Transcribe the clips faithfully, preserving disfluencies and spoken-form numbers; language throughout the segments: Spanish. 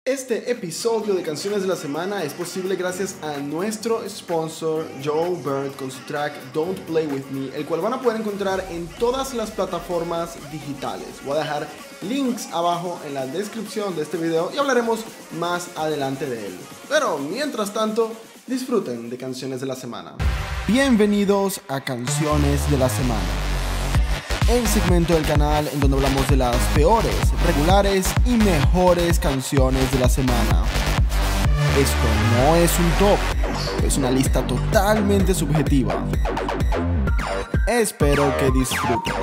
Este episodio de Canciones de la Semana es posible gracias a nuestro sponsor Joe Bird con su track Don't Play With Me, el cual van a poder encontrar en todas las plataformas digitales. Voy a dejar links abajo en la descripción de este video y hablaremos más adelante de él. Pero mientras tanto, disfruten de Canciones de la Semana. Bienvenidos a Canciones de la Semana, el segmento del canal en donde hablamos de las peores, regulares y mejores canciones de la semana. Esto no es un top, es una lista totalmente subjetiva. Espero que disfruten.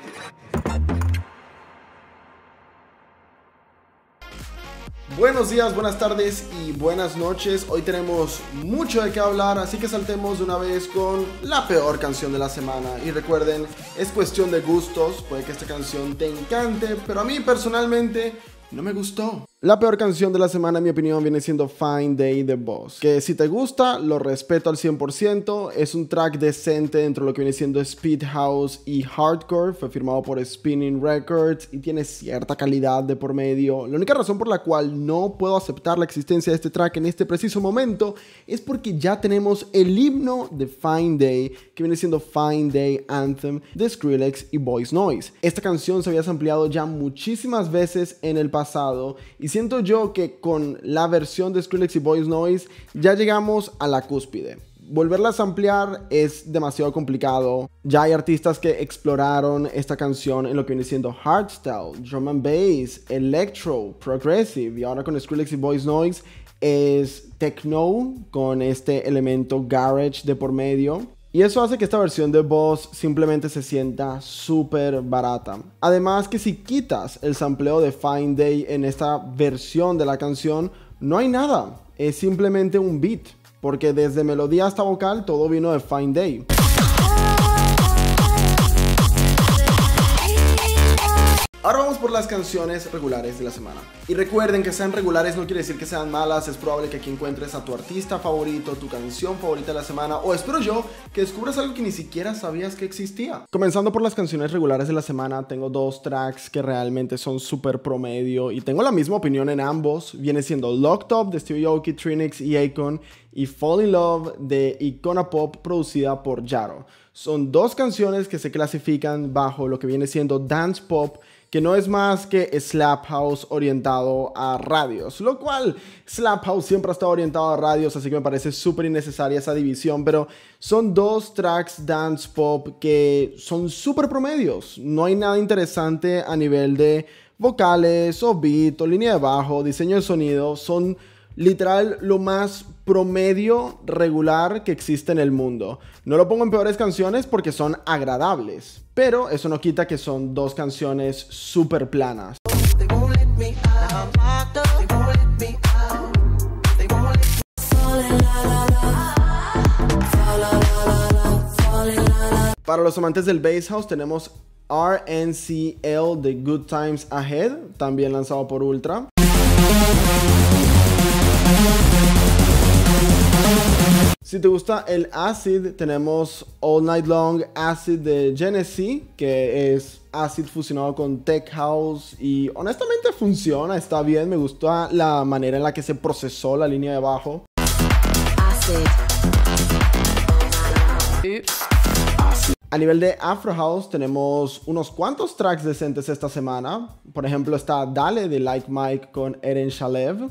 Buenos días, buenas tardes y buenas noches. Hoy tenemos mucho de qué hablar, así que saltemos de una vez con la peor canción de la semana. Y recuerden, es cuestión de gustos, puede que esta canción te encante, pero a mí personalmente no me gustó. La peor canción de la semana, en mi opinión, viene siendo Fine Day de Boss, que si te gusta, lo respeto al cien por ciento. Es un track decente dentro de lo que viene siendo Speed House y Hardcore. Fue firmado por Spinning Records y tiene cierta calidad de por medio. La única razón por la cual no puedo aceptar la existencia de este track en este preciso momento es porque ya tenemos el himno de Fine Day, que viene siendo Fine Day Anthem de Skrillex y Boys Noize. Esta canción se había sampleado ya muchísimas veces en el pasado y siento yo que con la versión de Skrillex y Boys Noize ya llegamos a la cúspide. Volverla a samplear es demasiado complicado. Ya hay artistas que exploraron esta canción en lo que viene siendo hardstyle, drum and bass, electro, progressive, y ahora con Skrillex y Boys Noize es techno con este elemento garage de por medio. Y eso hace que esta versión de Boss simplemente se sienta súper barata. Además que si quitas el sampleo de Fine Day en esta versión de la canción, no hay nada. Es simplemente un beat, porque desde melodía hasta vocal todo vino de Fine Day. Ahora vamos por las canciones regulares de la semana. Y recuerden que sean regulares no quiere decir que sean malas. Es probable que aquí encuentres a tu artista favorito, tu canción favorita de la semana, o espero yo que descubras algo que ni siquiera sabías que existía. Comenzando por las canciones regulares de la semana, tengo dos tracks que realmente son súper promedio y tengo la misma opinión en ambos. Viene siendo Locked Up de Stevie Aoki, Trinix y Akon y Fall in Love de Icona Pop producida por Yaro. Son dos canciones que se clasifican bajo lo que viene siendo dance pop, que no es más que Slap House orientado a radios, lo cual Slap House siempre ha estado orientado a radios, así que me parece súper innecesaria esa división, pero son dos tracks dance pop que son súper promedios. No hay nada interesante a nivel de vocales o beat o línea de bajo, diseño de sonido. Son literal lo más promedio regular que existe en el mundo. No lo pongo en peores canciones porque son agradables, pero eso no quita que son dos canciones súper planas. Para los amantes del bass house tenemos R N C L de Good Times Ahead, también lanzado por Ultra. Si te gusta el acid, tenemos All Night Long Acid de Genesee, que es acid fusionado con tech house y honestamente funciona, está bien. Me gusta la manera en la que se procesó la línea de bajo. Acid. A nivel de Afro House tenemos unos cuantos tracks decentes esta semana. Por ejemplo está Dale de Like Mike con Eren Shalev.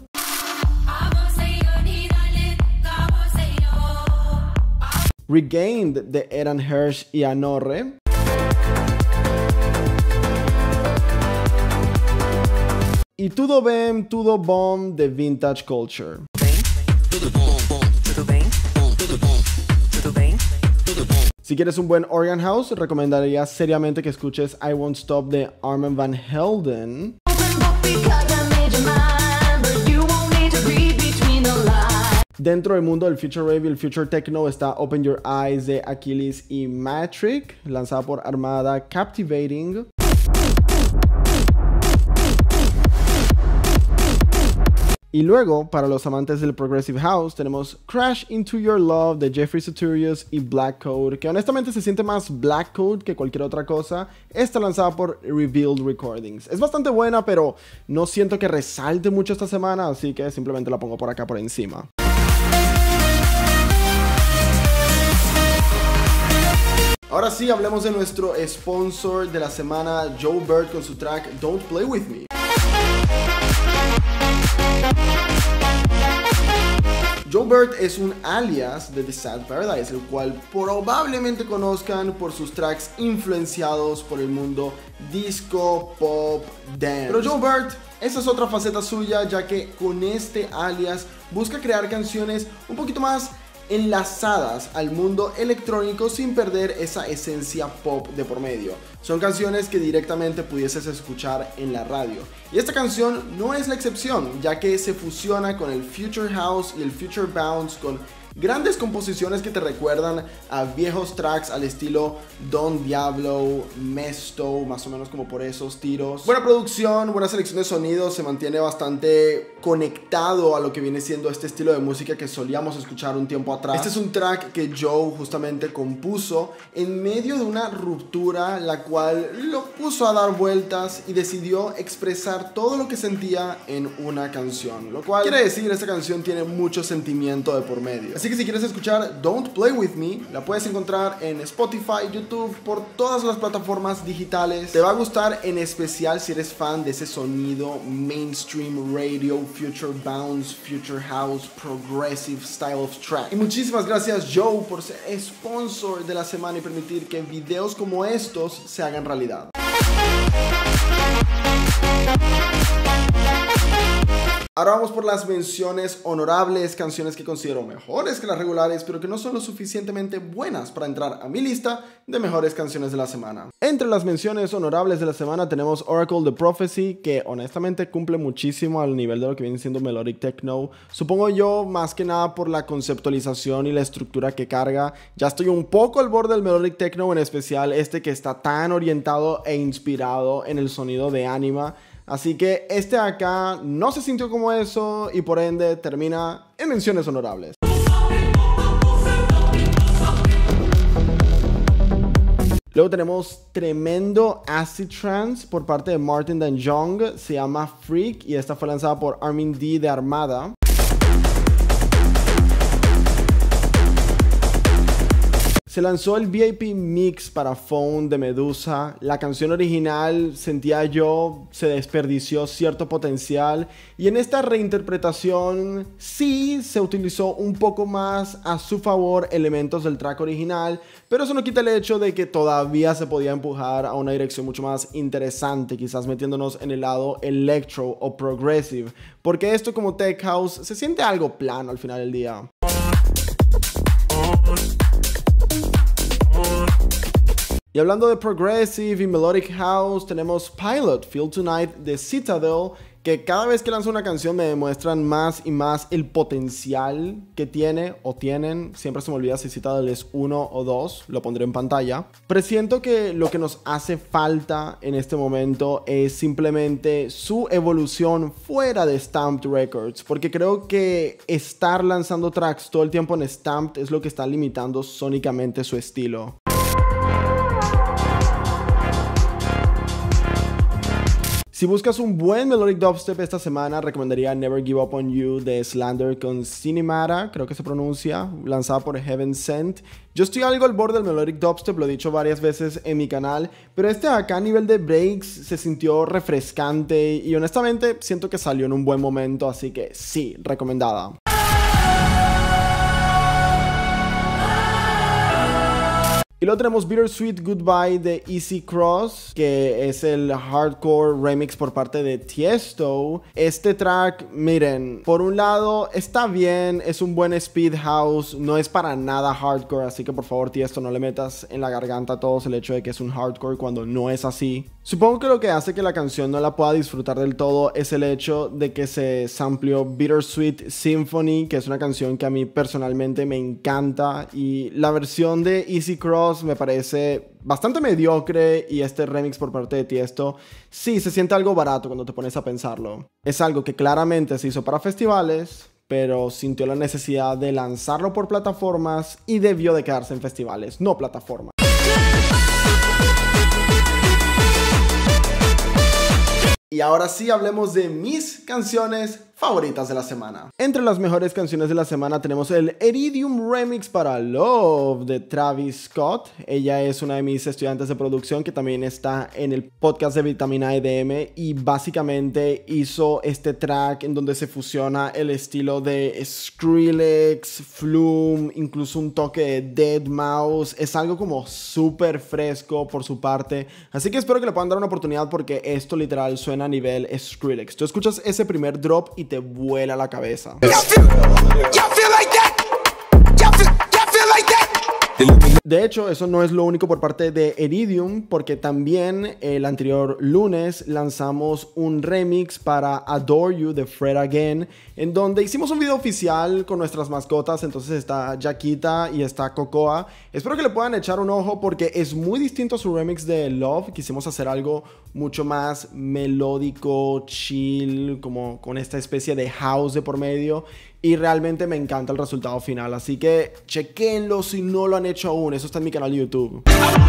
Regained de Eran Hirsch y Anorre. Y Tudo Bem, Tudo Bom de Vintage Culture. Si quieres un buen organ house, recomendaría seriamente que escuches I Won't Stop de Armand Van Helden. Dentro del mundo del Future Rave y el Future Techno está Open Your Eyes de Achilles y Matrick, lanzada por Armada, Captivating. Y luego, para los amantes del Progressive House, tenemos Crash Into Your Love de Jeffrey Saturius y Black Code, que honestamente se siente más Black Code que cualquier otra cosa. Está lanzada por Revealed Recordings. Es bastante buena, pero no siento que resalte mucho esta semana, así que simplemente la pongo por acá por encima. Ahora sí, hablemos de nuestro sponsor de la semana, Joe Bird, con su track Don't Play With Me. Joe Bird es un alias de The Sad Paradise, el cual probablemente conozcan por sus tracks influenciados por el mundo disco, pop, dance. Pero Joe Bird, esa es otra faceta suya, ya que con este alias busca crear canciones un poquito más enlazadas al mundo electrónico sin perder esa esencia pop de por medio. Son canciones que directamente pudieses escuchar en la radio. Y esta canción no es la excepción, ya que se fusiona con el Future House y el Future Bounce, con grandes composiciones que te recuerdan a viejos tracks al estilo Don Diablo, Mesto, más o menos como por esos tiros. Buena producción, buena selección de sonidos, se mantiene bastante conectado a lo que viene siendo este estilo de música que solíamos escuchar un tiempo atrás. Este es un track que Joe justamente compuso en medio de una ruptura, la cual lo puso a dar vueltas y decidió expresar todo lo que sentía en una canción, lo cual quiere decir, esta canción tiene mucho sentimiento de por medio. Así que si quieres escuchar Don't Play With Me, la puedes encontrar en Spotify, YouTube, por todas las plataformas digitales. Te va a gustar, en especial si eres fan de ese sonido mainstream radio, future bounce, future house, progressive style of track. Y muchísimas gracias Joe por ser sponsor de la semana y permitir que videos como estos se hagan realidad. Ahora vamos por las menciones honorables, canciones que considero mejores que las regulares, pero que no son lo suficientemente buenas para entrar a mi lista de mejores canciones de la semana. Entre las menciones honorables de la semana tenemos Oracle The Prophecy, que honestamente cumple muchísimo al nivel de lo que viene siendo Melodic Techno. Supongo yo, más que nada por la conceptualización y la estructura que carga. Ya estoy un poco al borde del Melodic Techno, en especial este que está tan orientado e inspirado en el sonido de Anima. Así que este acá no se sintió como eso y por ende termina en menciones honorables. Luego tenemos tremendo acid trance por parte de Martin Dan Young, se llama Freak y esta fue lanzada por Armin D de Armada. Se lanzó el V I P Mix para Phone de Medusa. La canción original, sentía yo, se desperdició cierto potencial. Y en esta reinterpretación sí se utilizó un poco más a su favor elementos del track original. Pero eso no quita el hecho de que todavía se podía empujar a una dirección mucho más interesante. Quizás metiéndonos en el lado electro o progressive. Porque esto como tech house se siente algo plano al final del día. Y hablando de Progressive y Melodic House, tenemos Pilot, Feel Tonight de Citadel, que cada vez que lanza una canción me demuestran más y más el potencial que tiene o tienen. Siempre se me olvida si Citadel es uno o dos, lo pondré en pantalla. Presiento que lo que nos hace falta en este momento es simplemente su evolución fuera de Stamped Records, porque creo que estar lanzando tracks todo el tiempo en Stamped es lo que está limitando sónicamente su estilo. Si buscas un buen melodic dubstep esta semana, recomendaría Never Give Up On You de Slander con Cinemata, creo que se pronuncia, lanzada por Heaven Sent. Yo estoy algo al borde del melodic dubstep, lo he dicho varias veces en mi canal, pero este acá a nivel de breaks se sintió refrescante y honestamente siento que salió en un buen momento, así que sí, recomendada. Y luego tenemos Bittersweet Goodbye de Easy Cross, que es el hardcore remix por parte de Tiesto. Este track, miren, por un lado está bien, es un buen speed house, no es para nada hardcore, así que por favor Tiesto no le metas en la garganta a todos el hecho de que es un hardcore cuando no es así. Supongo que lo que hace que la canción no la pueda disfrutar del todo es el hecho de que se sampleó Bittersweet Symphony, que es una canción que a mí personalmente me encanta, y la versión de Easy Cross términos me parece bastante mediocre, y este remix por parte de Tiesto sí se siente algo barato cuando te pones a pensarlo. Es algo que claramente se hizo para festivales, pero sintió la necesidad de lanzarlo por plataformas y debió de quedarse en festivales, no plataformas. Y ahora sí, hablemos de mis canciones favoritas de la semana. Entre las mejores canciones de la semana tenemos el Iridium Remix para Love de Travis Scott. Ella es una de mis estudiantes de producción que también está en el podcast de Vitamina E D M, y básicamente hizo este track en donde se fusiona el estilo de Skrillex, Flume, incluso un toque de deadmau five. Es algo como súper fresco por su parte, así que espero que le puedan dar una oportunidad, porque esto literal suena a nivel Skrillex. Tú escuchas ese primer drop y te vuela la cabeza. De hecho, eso no es lo único por parte de Iridium, porque también el anterior lunes lanzamos un remix para Adore You de Fred Again, en donde hicimos un video oficial con nuestras mascotas. Entonces está Yaquita y está Cocoa. Espero que le puedan echar un ojo, porque es muy distinto a su remix de Love. Quisimos hacer algo mucho más melódico, chill, como con esta especie de house de por medio. Y realmente me encanta el resultado final, así que chequenlo si no lo han hecho aún. Eso está en mi canal de YouTube.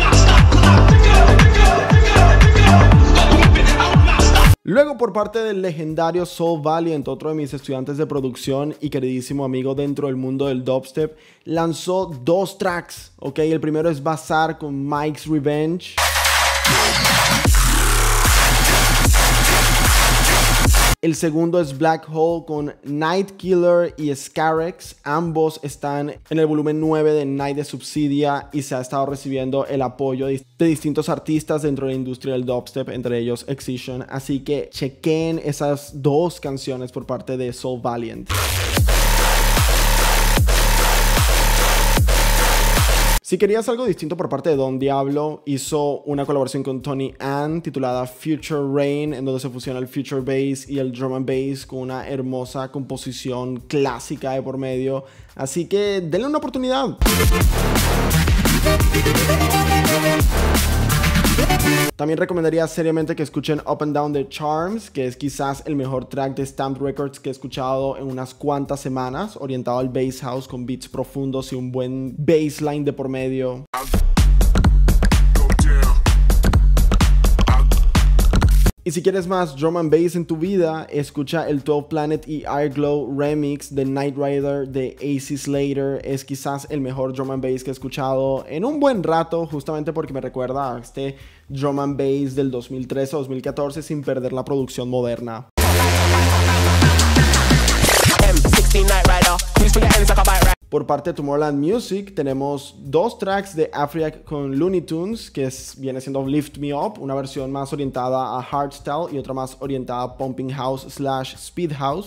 Luego, por parte del legendario Soul Valiant, otro de mis estudiantes de producción y queridísimo amigo dentro del mundo del dubstep, lanzó dos tracks, ¿ok? El primero es Bazaar con Mike's Revenge. El segundo es Black Hole con Night Killer y Scarex. Ambos están en el volumen nueve de Night de Subsidia, y se ha estado recibiendo el apoyo de distintos artistas dentro de la industria del dubstep, entre ellos Excision. Así que chequen esas dos canciones por parte de Soul Valiant. Si querías algo distinto por parte de Don Diablo, hizo una colaboración con Tony Ann titulada Future Rain, en donde se fusiona el Future Bass y el Drum and Bass con una hermosa composición clásica de por medio. Así que denle una oportunidad. También recomendaría seriamente que escuchen Up and Down de Charms, que es quizás el mejor track de Stamped Records que he escuchado en unas cuantas semanas, orientado al bass house con beats profundos y un buen bassline de por medio. Y si quieres más drum and bass en tu vida, escucha el twelve Planet y Airglow remix de Night Rider de A C Slater. Es quizás el mejor drum and bass que he escuchado en un buen rato, justamente porque me recuerda a este drum and bass del dos mil trece a dos mil catorce sin perder la producción moderna. Por parte de Tomorrowland Music tenemos dos tracks de Africa con Looney Tunes, que es, viene siendo Lift Me Up, una versión más orientada a hardstyle y otra más orientada a pumping house slash speed house.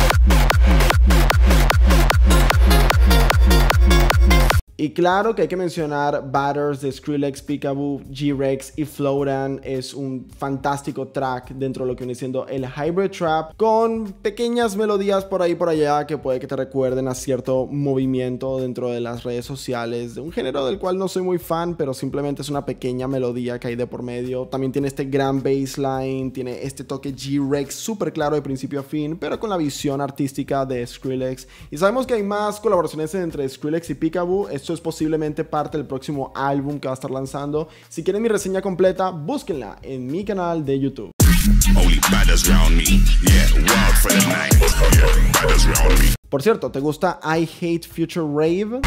Y claro que hay que mencionar Batters de Skrillex, Peekaboo, G-Rex y Flowdan. Es un fantástico track dentro de lo que viene siendo el Hybrid Trap, con pequeñas melodías por ahí por allá que puede que te recuerden a cierto movimiento dentro de las redes sociales, de un género del cual no soy muy fan, pero simplemente es una pequeña melodía que hay de por medio. También tiene este gran bassline, tiene este toque G-Rex súper claro de principio a fin, pero con la visión artística de Skrillex. Y sabemos que hay más colaboraciones entre Skrillex y Peekaboo. Esto es posiblemente parte del próximo álbum que va a estar lanzando. Si quieren mi reseña completa, búsquenla en mi canal de YouTube. Por cierto, ¿te gusta I Hate Future Rave?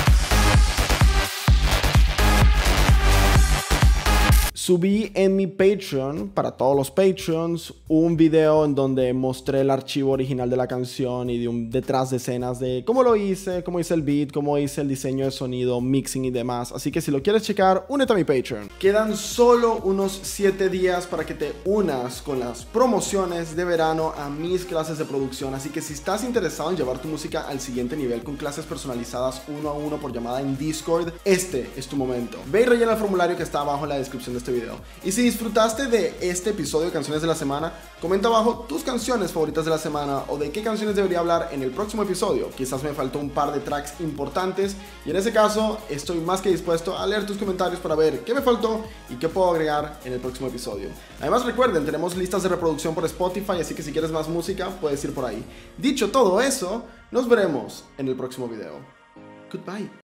Subí en mi Patreon, para todos los Patreons, un video en donde mostré el archivo original de la canción y de un detrás de escenas de cómo lo hice, cómo hice el beat, cómo hice el diseño de sonido, mixing y demás. Así que si lo quieres checar, únete a mi Patreon. Quedan solo unos siete días para que te unas con las promociones de verano a mis clases de producción. Así que si estás interesado en llevar tu música al siguiente nivel con clases personalizadas uno a uno por llamada en Discord, este es tu momento. Ve y rellena el formulario que está abajo en la descripción de este video. video. Y si disfrutaste de este episodio de Canciones de la Semana, comenta abajo tus canciones favoritas de la semana o de qué canciones debería hablar en el próximo episodio. Quizás me faltó un par de tracks importantes y en ese caso estoy más que dispuesto a leer tus comentarios para ver qué me faltó y qué puedo agregar en el próximo episodio. Además recuerden, tenemos listas de reproducción por Spotify, así que si quieres más música puedes ir por ahí. Dicho todo eso, nos veremos en el próximo video. Goodbye.